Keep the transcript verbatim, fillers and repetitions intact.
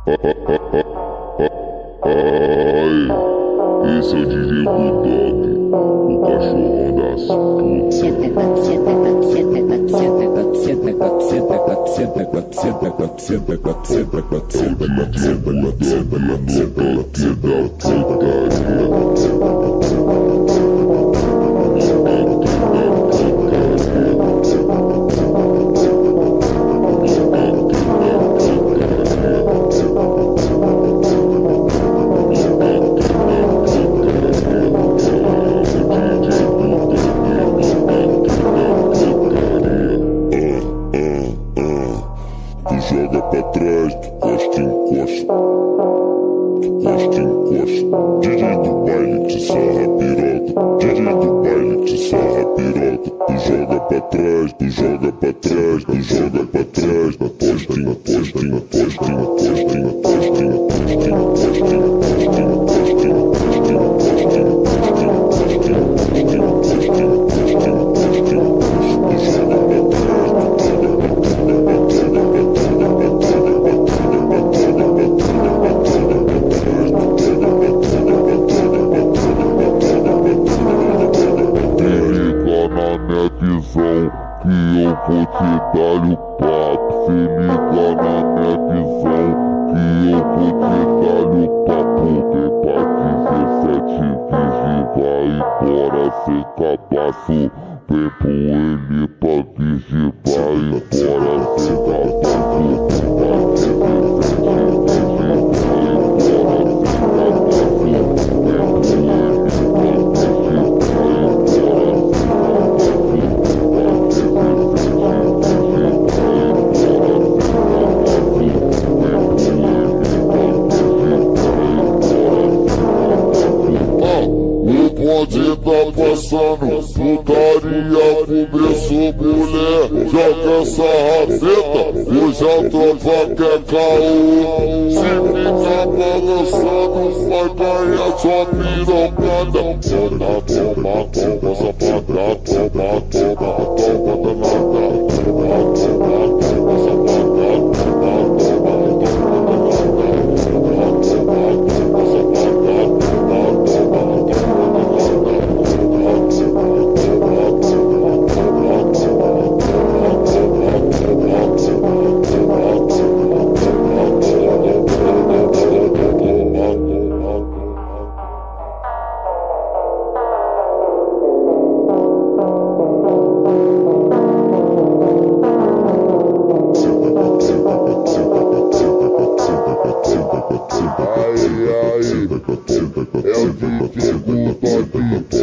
Ai, esse é o D J Bulldog, o cachorrão das putas. Senta, senta, senta, senta, senta, senta, senta, senta, senta, senta, senta, senta, Joga pra trás, tu costa encosta, tu costa encosta. D J do baile te sarra piroca, D J do baile te sarra piroca. Tu joga pra trás, tu joga pra trás, tu joga pra trás. Na postinha, postinha, postinha, postinha, postinha, postinha, postinha, postinha, postinha, postinha, postinha, postinha, postinha, postinha, postinha, postinha, postinha. Tu joga pra trás, tu joga pra visão que eu vou te dar o papo. Se liga na minha visão que eu vou te dar o papo. Vem pra dezessete virgem, vai embora sem cabaço. Vem pro ele pra virgem, vai embora sem cabaço. Pra dezessete virgem, vai embora sem cabaço. Vem pro ele pra virgem, vai embora sem bonde tá passando, putaria começou mulher. Joga essa rabeta, hoje a tropa quer caô. Se ficar balançando, vai ganhar sua pirocada. Toma, toma, toma, safada, toma, toma, toma, danada. Toma, toma, toma, safada, toma, toma, toma, danada. Toma, toma, toma, safada, toma, toma, ai, ai, é o D J Bulldog.